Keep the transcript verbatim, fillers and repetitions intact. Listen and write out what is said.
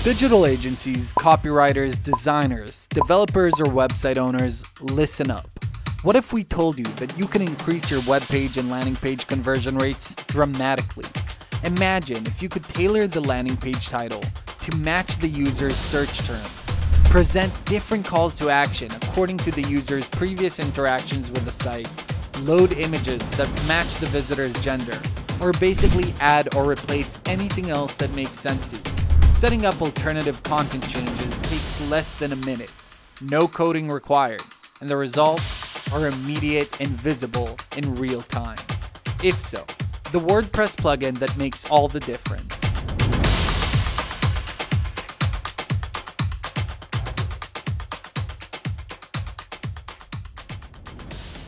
Digital agencies, copywriters, designers, developers, or website owners, listen up. What if we told you that you can increase your web page and landing page conversion rates dramatically? Imagine if you could tailor the landing page title to match the user's search term, present different calls to action according to the user's previous interactions with the site, load images that match the visitor's gender, or basically add or replace anything else that makes sense to you. Setting up alternative content changes takes less than a minute, no coding required, and the results are immediate and visible in real time. If so, the WordPress plugin that makes all the difference.